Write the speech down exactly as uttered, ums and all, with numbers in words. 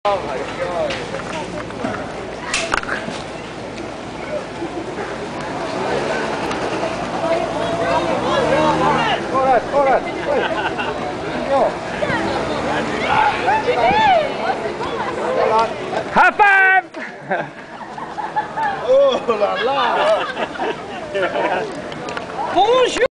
Oh my god. Corre, corre, High five! Oh la la! Bonjour!